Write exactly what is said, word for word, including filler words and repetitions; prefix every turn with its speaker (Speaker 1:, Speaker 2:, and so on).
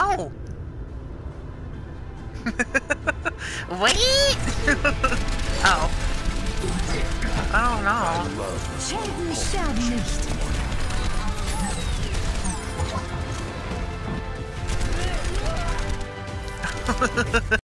Speaker 1: No! Wait! Oh. Oh no.
Speaker 2: Helden sterben nicht.